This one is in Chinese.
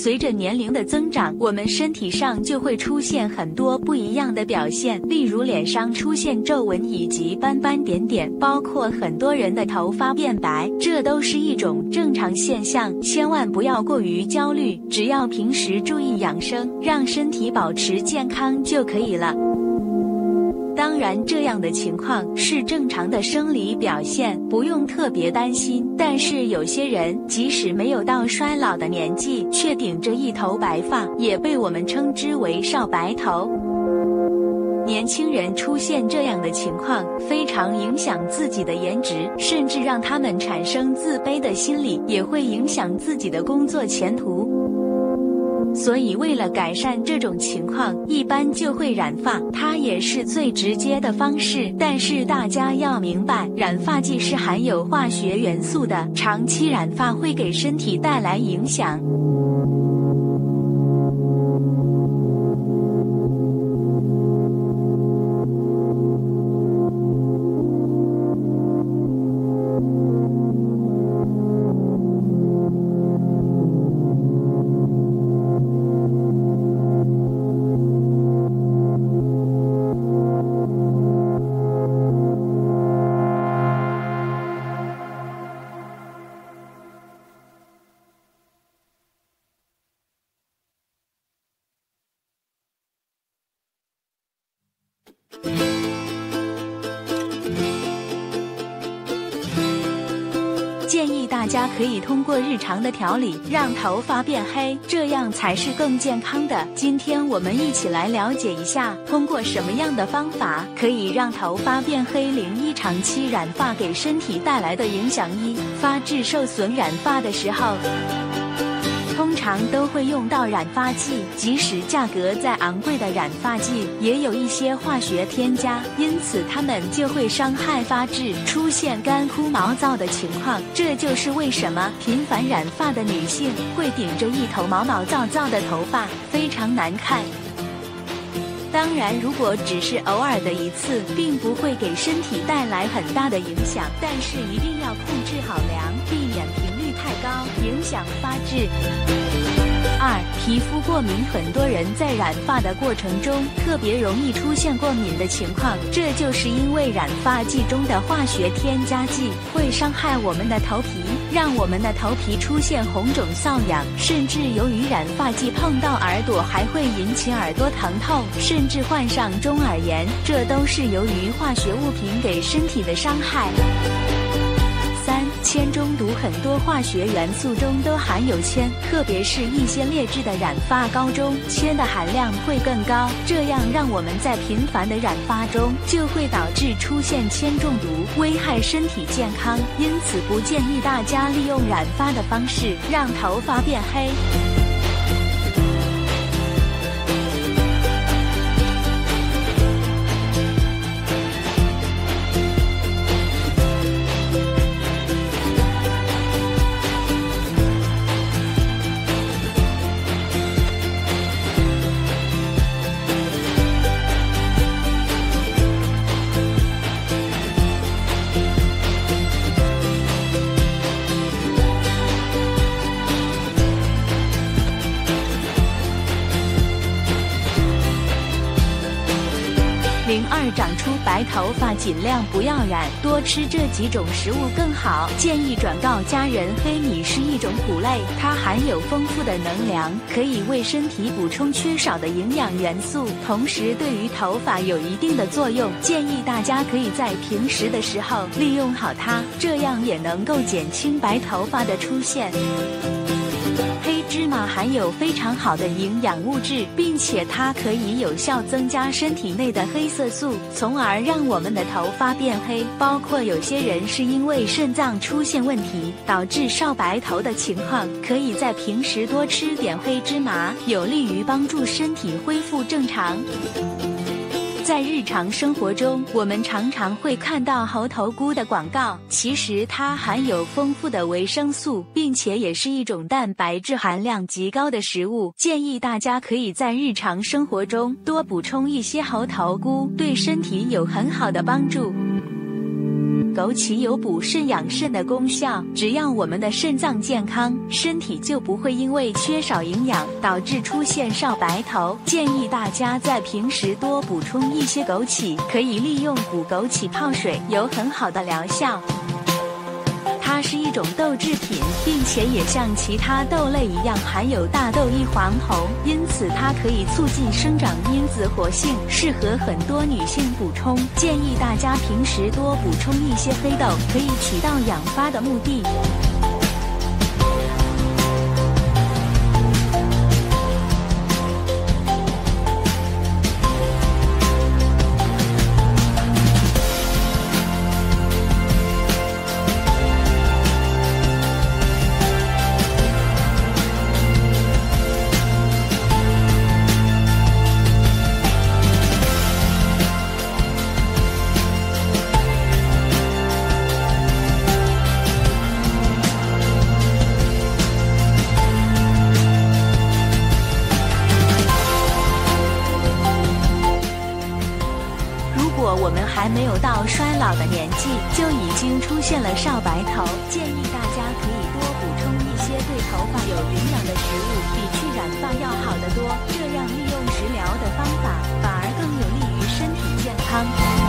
随着年龄的增长，我们身体上就会出现很多不一样的表现，例如脸上出现皱纹以及斑斑点点，包括很多人的头发变白，这都是一种正常现象，千万不要过于焦虑，只要平时注意养生，让身体保持健康就可以了。当然，这样的情况是正常的生理表现，不用特别担心。但是有些人即使没有到衰老的年纪，却顶着一头白发，也被我们称之为少白头。年轻人出现这样的情况，非常影响自己的颜值，甚至让他们产生自卑的心理，也会影响自己的工作前途。所以为了改善这种情况，一般就会染发，它也是最直接的方式。但是大家要明白，染发剂是含有化学元素的，长期染发会给身体带来影响。建议大家可以通过日常的调理让头发变黑，这样才是更健康的。今天我们一起来了解一下，通过什么样的方法可以让头发变黑。01长期染发给身体带来的影响：1、发质受损。染发的时候通常都会用到染发剂，即使价格再昂贵的染发剂也有一些化学添加，因此它们就会伤害发质，出现干枯毛躁的情况。这就是为什么频繁染发的女性会顶着一头毛毛躁躁的头发，非常难看。当然，如果只是偶尔的一次，并不会给身体带来很大的影响，但是一定要控制好量，避免频率太高，影响发质。2、皮肤过敏。很多人在染发的过程中特别容易出现过敏的情况，这就是因为染发剂中的化学添加剂会伤害我们的头皮，让我们的头皮出现红肿瘙痒，甚至由于染发剂碰到耳朵还会引起耳朵疼痛，甚至患上中耳炎，这都是由于化学物品给身体的伤害。3、铅中毒。很多化学元素中都含有铅，特别是一些劣质的染发膏中，铅的含量会更高，这样让我们在频繁的染发中就会导致出现铅中毒，危害身体健康。因此不建议大家利用染发的方式让头发变黑。02长出白头发尽量不要染，多吃这几种食物更好。建议转告家人，黑米是一种谷类，它含有丰富的能量，可以为身体补充缺少的营养元素，同时对于头发有一定的作用。建议大家可以在平时的时候利用好它，这样也能够减轻白头发的出现。黑芝麻含有非常好的营养物质，并且它可以有效增加身体内的黑色素，从而让我们的头发变黑。包括有些人是因为肾脏出现问题导致少白头的情况，可以在平时多吃点黑芝麻，有利于帮助身体恢复正常。在日常生活中，我们常常会看到猴头菇的广告，其实它含有丰富的维生素，并且也是一种蛋白质含量极高的食物。建议大家可以在日常生活中多补充一些猴头菇，对身体有很好的帮助。 枸杞有补肾养肾的功效，只要我们的肾脏健康，身体就不会因为缺少营养导致出现少白头。建议大家在平时多补充一些枸杞，可以利用古枸杞泡水，有很好的疗效。它是一种豆制品，并且也像其他豆类一样含有大豆异黄酮，因此它可以促进生长因子活性，适合很多女性补充。建议大家平时多补充一些黑豆，可以起到养发的目的。我们还没有到衰老的年纪，就已经出现了少白头，建议大家可以多补充一些对头发有营养的食物，比去染发要好得多。这样利用食疗的方法，反而更有利于身体健康。